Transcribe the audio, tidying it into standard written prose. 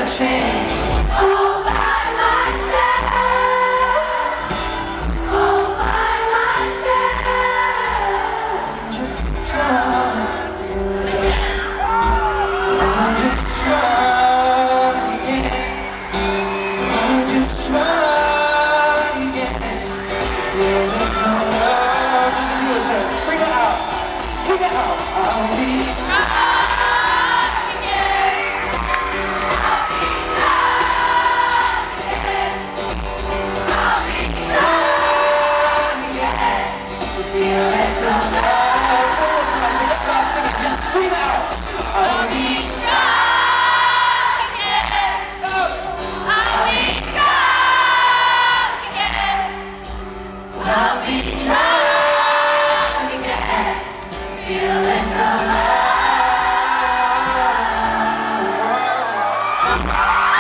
never change. All by myself, all by myself. Just try again. Just try again. Just try again. Feel it's all love. This is yours. Scream it out. Sing it out. I'll be scream it out. I'll be strong again. I'll be strong again. I'll be strong again. Feel it's alive.